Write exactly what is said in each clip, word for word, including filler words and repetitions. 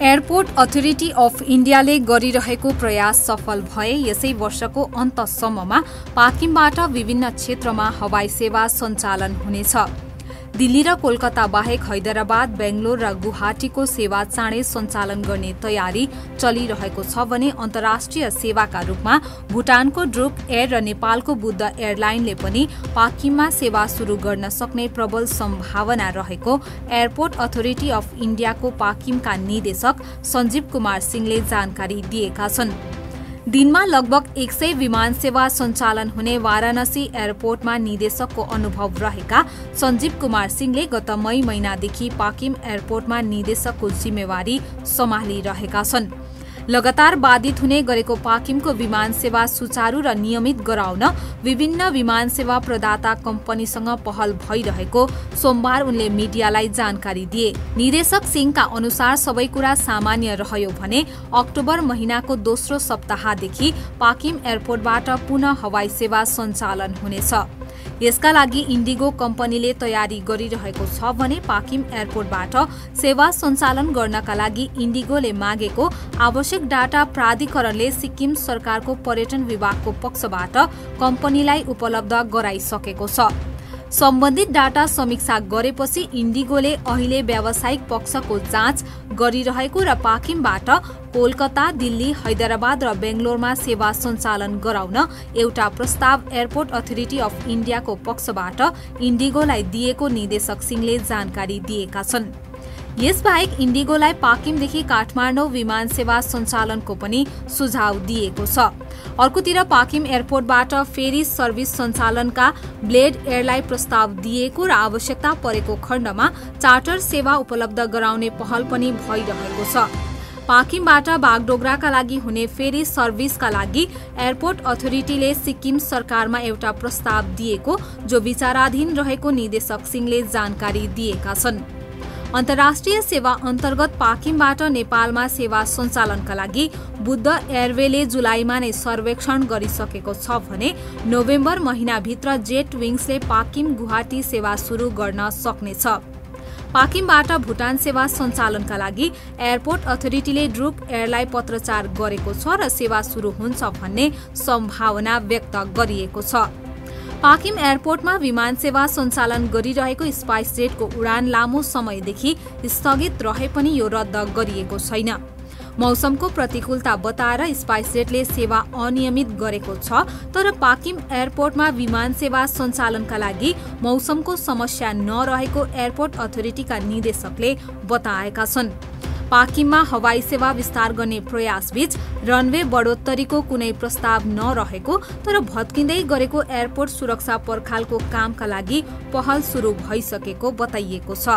Airport authority of इन्डियाले गरिरहेको प्रयास सफल भए यसै वर्षको अन्तसम्ममा पाकिमबाट विभिन्न क्षेत्रमा हवाई सेवा सञ्चालन हुनेछ। दिल्ली र कोलकाता बाहेक हैदराबाद, बेंगलोर र गुवाहाटीको सेवा चाँडै सञ्चालन गर्ने तयारी चलिरहेको छ भने अन्तर्राष्ट्रिय सेवाका रूपमा भुटानको ड्रुक एयर र नेपालको बुद्ध एयरलाइनले पनि पाकिममा सेवा सुरु गर्न सक्ने प्रबल सम्भावना रहेको एयरपोर्ट अथोरिटी अफ इन्डियाको पाकिमका निर्देशक सञ्जीव कुमार सिंहले जानकारी दिएका छन्। दिनमा लगभग एक सय विमान सेवा सञ्चालन हुने वाराणसी एयरपोर्टमा निर्देशकको अनुभव रहेका सञ्जीव कुमार सिंहले गत मई महिनादेखि पाकिम एयरपोर्टमा निर्देशकको जिम्मेवारी सम्हालिरहेका छन्। लगातार बाधित हुने गरेको पाकिमको विमान सेवा सुचारू र नियमित गराउन विभिन्न विमान सेवा प्रदाता कम्पनीसँग पहल भइरहेको सोमबार उनले मिडियालाई जानकारी दिए। निर्देशक सिंहका अनुसार सबै कुरा सामान्य रह्यो भने अक्टोबर महिनाको दोस्रो सप्ताहदेखि पाकिम एयरपोर्टबाट पुनः हवाई सेवा सञ्चालन हुनेछ। यसका लागि इन्डिगो कम्पनीले तयारी गरिरहेको छ भने पाकिम एयरपोर्टबाट सेवा सञ्चालन गर्नका लागि इन्डिगोले मागेको आवश्यक डाटा प्राधिकरणले सिक्किम सरकारको पर्यटन विभागको पक्षबाट कम्पनीलाई उपलब्ध गराइसकेको छ। सम्बन्धित डाटा समीक्षा गरेपछि इन्डिगोले अहिले व्यावसायिक पक्षको जाँच गरिरहेको र पाकिमबाट कोलकाता, दिल्ली, हैदराबाद र बेंगलोरमा सेवा सञ्चालन गराउन एउटा प्रस्ताव एयरपोर्ट अथोरिटी अफ इन्डियाको पक्षबाट इन्डिगोलाई दिएको निर्देशक सिंहले जानकारी दिएका छन्। यसबाहेक इन्डिगोलाई पाकिमदेखि काठमाडौँ विमान सेवा सञ्चालनको पनि सुझाव दिएको छ। अर्कोतिर पाकिम एयरपोर्टबाट फेरी सर्भिस सञ्चालनका ब्लेड एयरलाई प्रस्ताव दिएको र आवश्यकता परेको खण्डमा चार्टर सेवा उपलब्ध गराउने पहल पनि भइरहेको छ। पाकिमबाट बागडोगराका लागि हुने फेरी सर्भिसका लागि एयरपोर्ट अथोरिटीले सिक्किम सरकारमा एउटा प्रस्ताव दिएको जो विचाराधीन रहेको निर्देशक सिंहले जानकारी दिएका छन्। अन्तर्राष्ट्रिय सेवा अन्तर्गत पाकिमबाट नेपालमा सेवा सञ्चालनका लागि बुद्ध एयरवेले जुलाईमा नै सर्वेक्षण गरिसकेको छ भने नोभेम्बर महिनाभित्र जेट विङ्सले पाकिम गुवाहाटी सेवा सुरु गर्न सक्नेछ। पाकिमबाट भुटान सेवा सञ्चालनका लागि एयरपोर्ट अथोरिटीले ड्रुक एयरलाई पत्रचार गरेको छ र सेवा सुरु हुन्छ भन्ने सम्भावना व्यक्त गरिएको छ। पाकिम एयरपोर्टमा विमान सेवा सञ्चालन गरिरहेको स्पाइस जेटको उडान लामो समयदेखि स्थगित रहे पनि यो रद्द गरिएको छैन। मौसमको प्रतिकूलता बताएर स्पाइस जेटले सेवा अनियमित गरेको छ तर पाकिम एयरपोर्टमा विमान सेवा सञ्चालनका लागि मौसमको समस्या नरहेको एयरपोर्ट अथोरिटीका निर्देशकले बताएका छन्। पाकिममा हवाई सेवा विस्तार गर्ने प्रयासबीच रनवे बढोत्तरीको कुनै प्रस्ताव नरहेको तर भत्किँदै गरेको एयरपोर्ट सुरक्षा पर्खालको कामका लागि पहल सुरु भइसकेको बताइएको छ।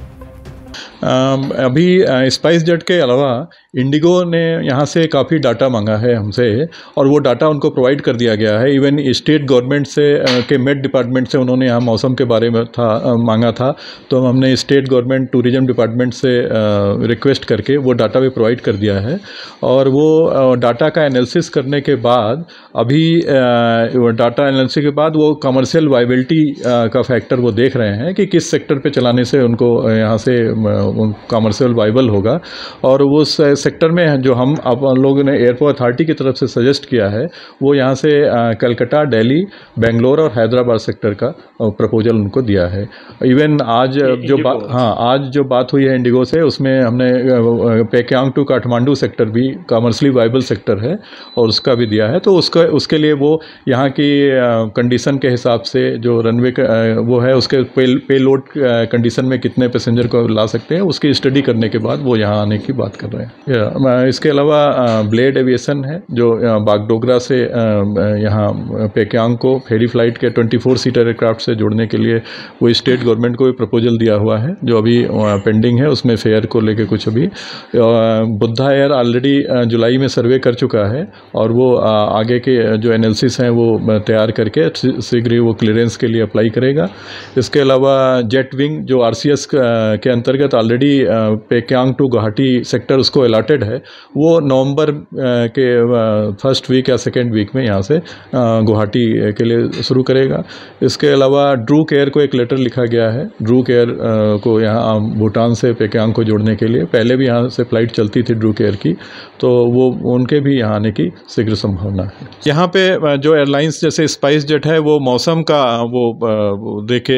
अभी स्पाइस जेट के अलावा इंडिगो ने यहाँ से काफ़ी डाटा मांगा है हमसे और वो डाटा उनको प्रोवाइड कर दिया गया है। इवन स्टेट गवर्नमेंट से के मेट डिपार्टमेंट से उन्होंने यहाँ मौसम के बारे में था मांगा था तो हमने स्टेट गवर्नमेंट टूरिज्म डिपार्टमेंट से रिक्वेस्ट करके वो डाटा भी प्रोवाइड कर दिया है और वो डाटा का एनालिसिस करने के बाद अभी डाटा एनालिसिस के बाद वो कमर्शियल वाइबिलिटी का फैक्टर वो देख रहे हैं कि किस सेक्टर पे चलाने से उनको यहाँ से कमर्शियल वाइबल होगा और वो सेक्टर में जो हम आप लोगों ने एयरपोर्ट अथॉरिटी की तरफ से सजेस्ट किया है वो यहाँ से कलकत्ता, दिल्ली, बेंगलोर और हैदराबाद सेक्टर का प्रपोजल उनको दिया है। इवन आज जो बात हाँ आज जो बात हुई है इंडिगो से उसमें हमने पेक्यांग टू काठमांडू सेक्टर भी कमर्शियली वाइबल सेक्टर है और उसका भी दिया है तो उसका उसके लिए वो यहाँ की कंडीशन के हिसाब से जो रनवे वो है उसके पे, पे लोड कंडीशन में कितने पैसेंजर को ला सकते हैं उसकी स्टडी करने के बाद वो यहाँ आने की बात कर रहे हैं। इसके अलावा ब्लेड एविएशन है जो बागडोगरा से यहाँ पेक्यांग को फेरी फ्लाइट के चौबीस सीटर एयरक्राफ्ट से जोड़ने के लिए वो स्टेट गवर्नमेंट को भी प्रपोजल दिया हुआ है जो अभी पेंडिंग है उसमें फेयर को लेके कुछ अभी बुद्धा एयर ऑलरेडी जुलाई में सर्वे कर चुका है और वो आगे के जो एनालिसिस हैं वो तैयार करके शीघ्र ही वो क्लियरेंस के लिए अप्लाई करेगा। इसके अलावा जेट विंग जो आर सी एस के अंतर्गत already Pakyong to Guwahati sector उसको अलॉटेड है, वो नवंबर के फर्स्ट वीक या सेकेंड वीक में यहाँ से गुवाहाटी के लिए शुरू करेगा। इसके अलावा ड्रूक एयर को एक लेटर लिखा गया है, ड्रूक एयर को यहाँ भूटान से पेक्यांग को जोड़ने के लिए। पहले भी यहाँ से फ्लाइट चलती थी ड्रूक एयर की, तो वो उनके भी यहाँ आने की शीघ्र संभावना है। यहाँ पे जो एयरलाइंस जैसे स्पाइस जेट है वो मौसम का वो देखे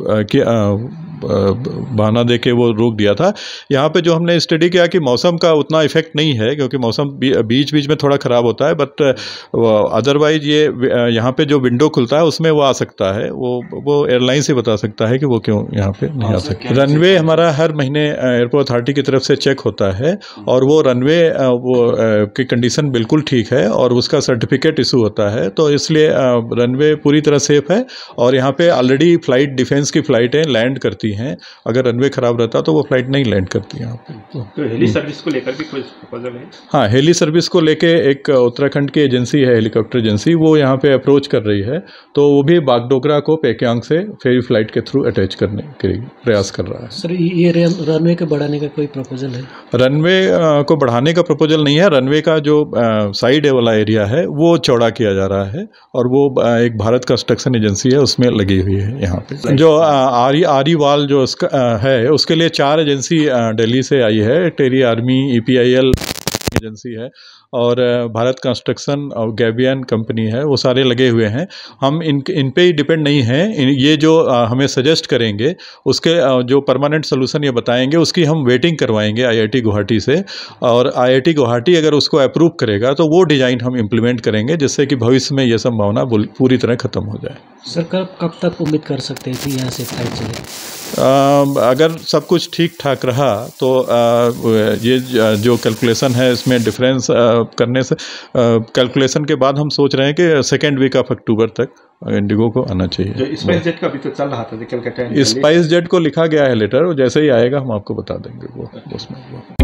बहाना दे के वो रोक दिया था। यहाँ पे जो हमने स्टडी किया कि मौसम का उतना इफेक्ट नहीं है, क्योंकि मौसम बीच बीच में थोड़ा ख़राब होता है, बट अदरवाइज ये यहाँ पे जो विंडो खुलता है उसमें वो आ सकता है। वो वो एयरलाइन से बता सकता है कि वो क्यों यहाँ पे नहीं आ सकता। रनवे हमारा हर महीने एयरपोर्ट अथॉरिटी की तरफ से चेक होता है और वो रनवे वो की कंडीशन बिल्कुल ठीक है और उसका सर्टिफिकेट इशू होता है, तो इसलिए रनवे पूरी तरह सेफ है। और यहाँ पे ऑलरेडी फ्लाइट डिफेंस की फ़्लाइटें लैंड करती हैं। अगर रनवे खराब रहता तो वो फ्लाइट नहीं लैंड करती यहाँ पे। तो हेली सर्विस को लेकर भी कोई प्रपोजल है? हाँ, हेली सर्विस को लेके एक उत्तराखंड की एजेंसी है, हेलीकॉप्टर एजेंसी, वो यहाँ पे अप्रोच कर रही है, तो वो भी बागडोगरा को पेक्यांग से फेरी फ्लाइट के थ्रू अटैच करने के प्रयास कर रहा है। सर, ये रनवे को बढ़ाने का कोई प्रपोजल है? रनवे को बढ़ाने का प्रपोजल नहीं है। रनवे का जो साइड वाला एरिया है वो चौड़ा किया जा रहा है और वो एक भारत कंस्ट्रक्शन एजेंसी है उसमें लगी हुई है। यहाँ पे जो आरी आरी वाल जो उसका है उसके लिए चार एजेंसी दिल्ली से आई है, टेरी army, E P I L agency है और भारत कंस्ट्रक्शन और गैबियन कंपनी है, वो सारे लगे हुए हैं। हम इन इन पे ही डिपेंड नहीं हैं। ये जो हमें सजेस्ट करेंगे उसके जो परमानेंट सोल्यूशन ये बताएंगे उसकी हम वेटिंग करवाएंगे आई आई टी गुवाहाटी से, और आई आई टी गुवाहाटी अगर उसको अप्रूव करेगा तो वो डिज़ाइन हम इम्प्लीमेंट करेंगे, जिससे कि भविष्य में ये संभावना पूरी तरह ख़त्म हो जाए। सर, कब कब तक उम्मीद कर सकते हैं कि यहाँ से फ्लाइट चले? अगर सब कुछ ठीक ठाक रहा तो आ, ये जो कैलकुलेशन है इसमें डिफरेंस करने से कैलकुलेशन के बाद हम सोच रहे हैं कि सेकेंड वीक ऑफ अक्टूबर तक इंडिगो को आना चाहिए। स्पाइस जेट का अभी तो चल रहा था, स्पाइस जेट को लिखा गया है लेटर, जैसे ही आएगा हम आपको बता देंगे वो उसमें।